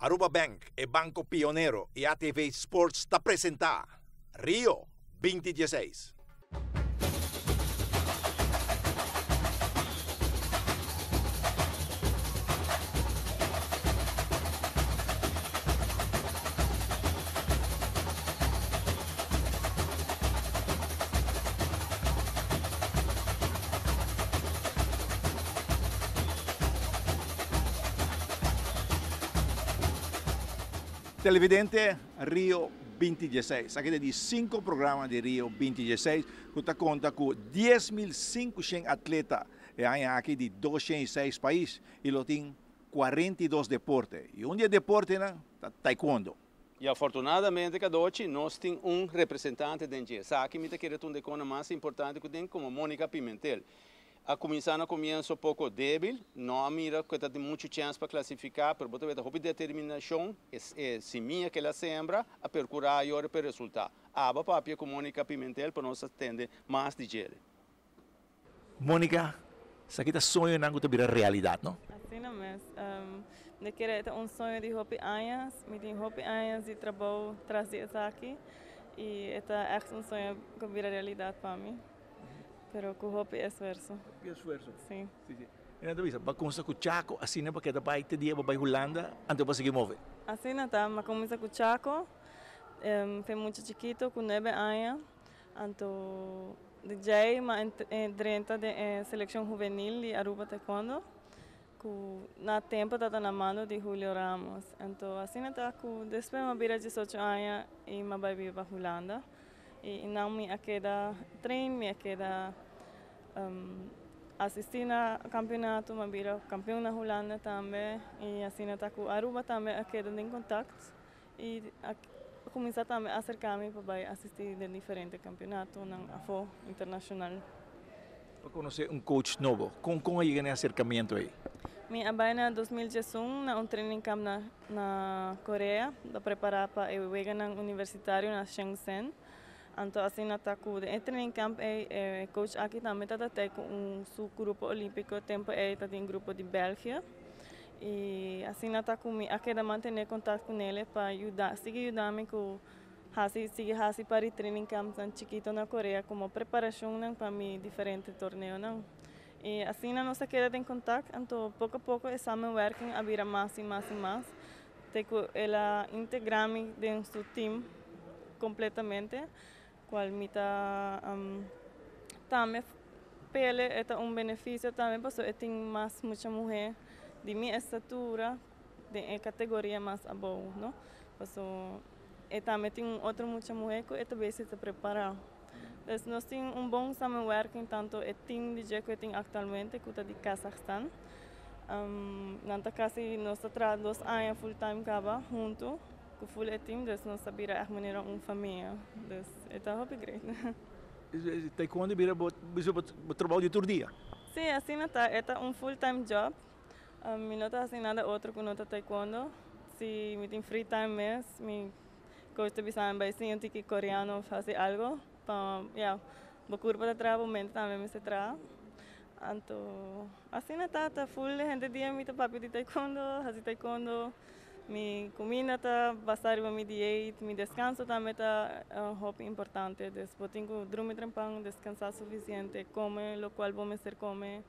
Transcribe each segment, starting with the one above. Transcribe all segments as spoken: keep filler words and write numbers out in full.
Aruba Bank e Banco Pionero e A T V Sports ta presenta Rio vinte dezesseis. Televidente, Rio vinte dezesseis. Aqui tem cinco programas de Rio vinte dezesseis, que está conta com dez mil e quinhentos atletas e aqui de duzentos e seis países e lo tem quarenta e dois deportes. E um dia deporte é taekwondo. E afortunadamente, cada noite nós temos um representante da G S A, que me quer um decona mais importante que tem como Mônica Pimentel. A começar no começo um pouco débil, não mira que tem muita chance para classificar, mas você tem determinação, é seminha que ela sembra, a percurar e olhar para o resultado. A papia com Mônica Pimentel para nós atender mais de gere. Mônica, isso aqui é sonho não que virar realidade, não? Assim não mesmo. Um, eu quero um sonho de hopi anos, me tem hopi anos de trabalho trazer isso aqui e é um sonho que vira realidade para mim. Pero com hopi é esforço. É esforço? Sim. Sim, sim. E não duvida, vai começar com o Chaco, assim não, porque depois te dia vai Holanda, antes para seguir mover. Assim não tá, mas começa com o Chaco, um, foi muito chiquito, com nove anos, então D J, mas dentro da eh, seleção juvenil de Aruba Taekwondo, que na tempo estava na mão de Julio Ramos. Então assim não tá, que depois eu vira dezoito anos e eu vai vir para Holanda. E não me queda treino, me queda um, assistir no campeonato, me vira campeão na Holanda também. E assim está com Aruba também, queda em contato. E começar também a acercar-me para assistir a diferentes campeonatos na A F O internacional. Para conhecer um coach novo, como como chega nesse acercamento aí? Me abay na dois mil e um na um training camp na, na Coreia, para preparar para o Weganang Universitário na Shenzhen. Então, assim, na taku de training camp é coach aqui também está até com um subgrupo olímpico, tempo é está em grupo de Bélgica. E assim na taku me aqui da manter contato com ele para ajudar, seguir ajudando com hasi seguir hasi para o training camp tão chiquito na Coreia como preparação não para mim diferente torneio não. E assim na nossa queda em contato, então pouco a pouco estamos working a vir mais e mais e mais. Teco ela integra-me dentro do time completamente. Qual me tá um, também pele é um benefício também porque eu tenho mais muita mulher de minha estatura de categoria mais abaixo, não? Porque eu também tenho outra muita mulher que eu também se prepara. Então nós temos um bom working tanto o time de que eu tenho atualmente que é de Cazaquistão. Um, nanta quase nós temos dois anos full time cava junto. Com full team, dus nós sabemos a maneira uma família, dus é muito grande. Taekwondo vira o trabalho de todo dia? Sim, assim não está, é um full time job. Um, não está assim nada outro que não está taekwondo. Se me tem free time mesmo, me gosto de saber bem se eu tenho coreano fazer algo, para, yeah, o corpo de trabalho mente também me se traz. Então, assim não está, está full gente dia me tá papi de taekwondo, fazer taekwondo. Mi comida está basada na minha dieta, mi descanso também está um hobby importante. Depois tenho dormir tranquilo, descansar suficiente, comer o qual vou me ser comer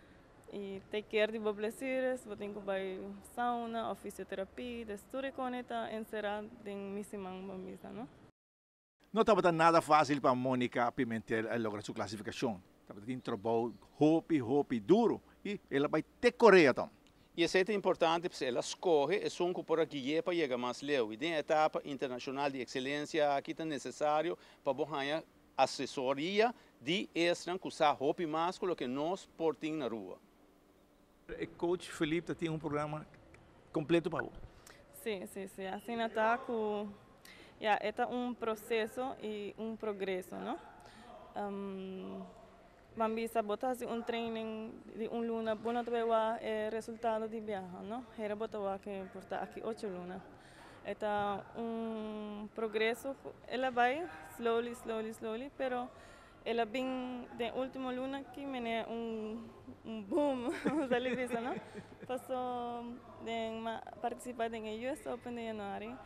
e take care de bobleceres. Depois tenho vai sauna, fisioterapia, tudo com está encerrado em minha semana misa, não? Não estava nada fácil para Mônica Pimentel lograr sua classificação. Estava tendo trabalho hobby, hobby duro e ela vai ter Coreia também. E isso é importante porque ela escolhe e são por aqui para chegar mais leu. E tem etapa internacional de excelência aqui é necessário para ganhar assessoria de extra que usa hobby mais com o que nós portamos na rua. O coach Felipe tem um programa completo para você? Sim, sim, sim. Assim está com yeah, é um processo e um progresso, não? Um, Vamos bisa botar um training de um luna, bom também o resultado de viagem, não? Era botar que importa aqui oito luna. É um progresso, ela vai slowly, slowly, slowly, pero ela bem de último luna que mene um um boom sa Livisa, no? Passou de participar de U S Open de januari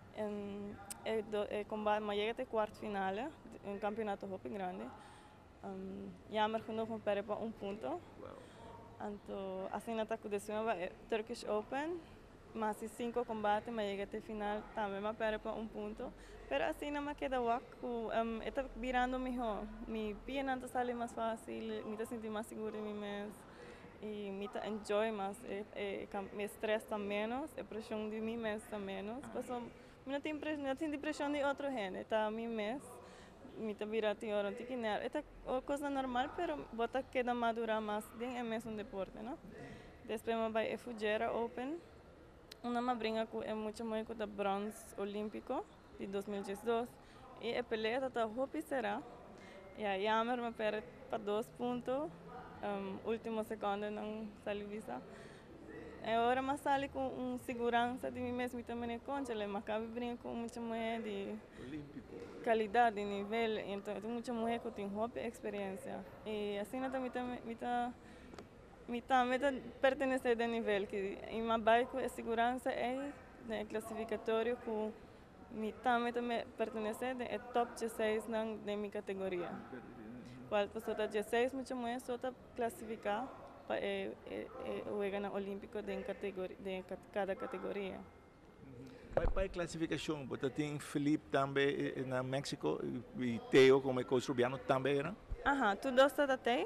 en e do e combate ma llega até quarto finale um campeonato hopi grande. Um, jammer genoeg maar per pa um punto. Wow. Anto assim na taku de cima Turkish Open, mas si cinco combates ma llega até final também ma per pa um punto. Pero assim não me queda waku, um, está virando mejor. Mi pie não sale mais fácil, me sinto mais seguro em mim mesmo. E me enjoy mais, e, e, me estresse está menos, a pressão de mim mesmo está menos. Passou, não tenho não tenho pressão de outro gente, está a mim mesmo. Me está virando agora um tiquinho. Esta é coisa normal, pero bota queda madurar mais dentro é mesmo um deporte, não? Depois me vai a Fujera Open. Uma me brinca com é muito muito da bronze olímpico de dois mil e dezoito e a pelea está hopi será. E a jammer me perde para dois pontos. Um, último segundo não sali visa. Agora me sali com um segurança de mim mesmo e também é concha, mas acaba brincar com muita mulher de Olímpico. qualidade, de nível, então tem muita mulher que tem hopi experiência. E assim também me tá me tá me tá pertenece a nível que em uma bike a segurança é né classificatório com me tá me também pertenece a top dezesseis na de minha categoria. Qual pessoa tá dezesseis muita mulher só tá classificar para é é o ganhar olímpico de categoria de cada categoria. Para para a classificação, você tem Felipe também na México e Theo como colombiano também, não? Aham, tudo está até.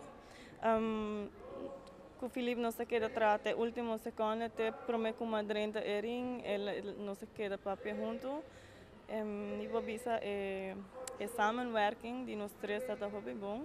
Um, com o Felipe não se queda atrás até o último segundo, até promete uma trinta ering, ele não se queda para pé junto. Um, e vou bisa é é samenwerking de nós três está bem bom.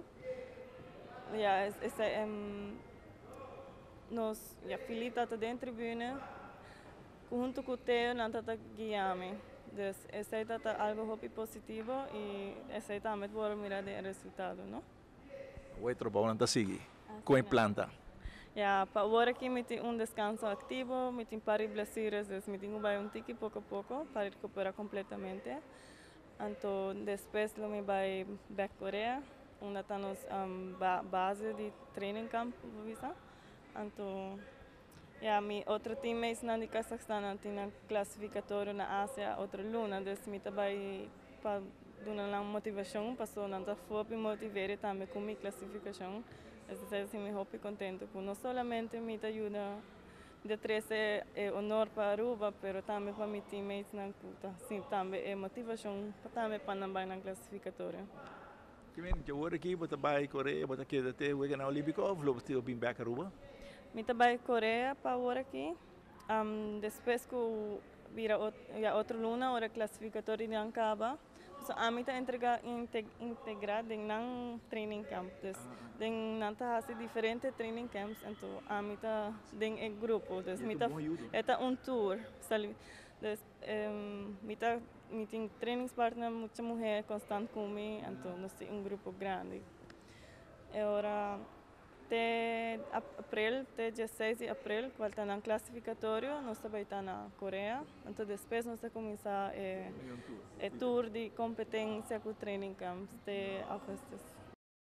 Ja, esse um, nós, ja, Felipe está dentro da tribuna, junto com o Theo, não está guiando. Dus esse é algo muito positivo e esse também vou mirar o resultado, não? O outro bom não está seguir com a planta. Ja, para agora aqui me tem um descanso ativo, me tem para blessuras, me tem um tique pouco a pouco para recuperar completamente. Então depois eu me vai para Coreia, onde está nos um, ba base de training camp, visa. Então ja, mi outro teammates na de Cazaquistão tem na classificatório na Ásia outra luna, dus me também para dar uma motivação, passou não tá foi motivar também com minha classificação. Esse é assim me hope contento com não somente me ajuda de treze é honor para Aruba, pero também para meus teammates na puta. Sim, também é motivação também para não vai na classificatória. Que bem, eu vou aqui, você vai Coreia, você quer até o ganhar olímpico ou você vai back a Aruba? Me trabalho Coreia para agora aqui. Um, depois que vira outra luna, hora classificatória de acaba. So, a mim tá entregar integrar em nang training camp. Dus, den nanta hasi diferente training camps. Então, a mim tá den é grupo. Dus, me tá é um tour. Sabe? Dus, um, me tá me tem training partner muita mulher constante comigo. Então, nós temos um grupo grande. Agora até abril, até dezesseis de abril, quando está no classificatório, nós também está na Coreia. Então, depois nós vamos começar o tour de competência com training camps de agosto.